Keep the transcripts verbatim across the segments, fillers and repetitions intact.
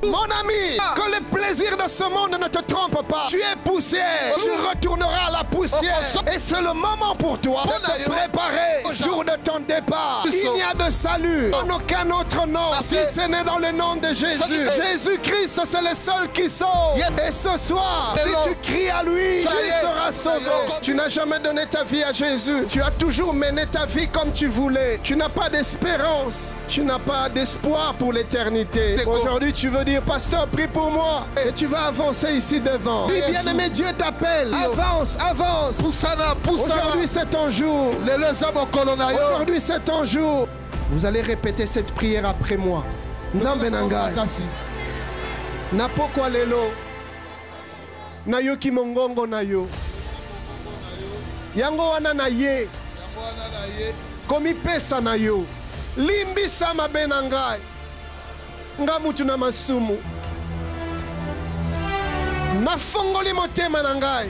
Mon ami, que le plaisir de ce monde ne te trompe pas. Tu es poussière, tu retourneras à la poussière. Et c'est le moment pour toi de te préparer au jour de ton départ. Il n'y a de salut en aucun autre nom si ce n'est dans le nom de Jésus. Jésus-Christ, c'est le seul qui sauve. Et ce soir, si tu cries à lui, tu seras sauvé. Tu n'as jamais donné ta vie à Jésus. Tu as toujours mené ta vie comme tu voulais. Tu n'as pas d'espérance. Tu n'as pas d'espoir pour l'éternité. Aujourd'hui, tu veux dire, pasteur, prie pour moi. Et tu vas avancer ici devant. Oui, bien-aimé, Dieu t'appelle. Avance, avance. Aujourd'hui, c'est ton jour. Aujourd'hui, c'est ton jour. Vous allez répéter cette prière après moi. Nzambe nangai. Napokwa lelo. Nayoki mongongo nayo. Yango wana na ye. Komi pesa nayo. Limbisa mabe nangai. Nga mutu na masumu. Nafongoli motema nangai.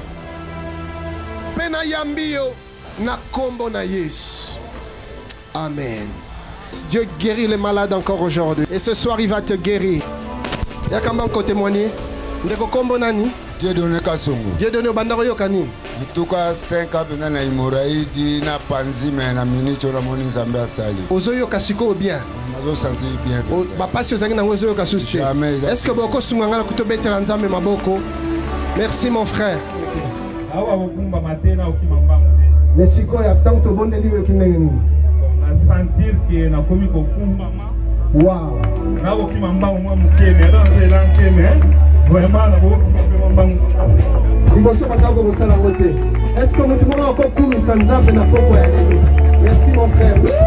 Pena yambio na kombo na Yesu. Amen. Dieu guérit les malades encore aujourd'hui. Et ce soir, il va te guérir. Yakamba ko témoigner. Ndeko kombo nani? Dieu donne Kasongo. Dieu donne bandaro yokani. En tout cas, cinq ans pendant la hémorragie, na panzi mais na minute on a moni nzambe asali. Ozoyo kasiko bien. Nazo senti bien. Ba pasi ozangi na ozoyo kasuste. Est-ce que boko sunganga kuto betela nzambe maboko? Merci mon frère. Awa okumba matena okimamba. Mais siko ya tant to bonde liwe kinengeni. Na sentir que na komi ko kumba ma. Wow. Na okimamba mo mukeme na nzela nkeme. Vraiment na okimamba mo. Est-ce que vous pouvez encore courir sans nzambe na poko ya lelo? Merci mon frère.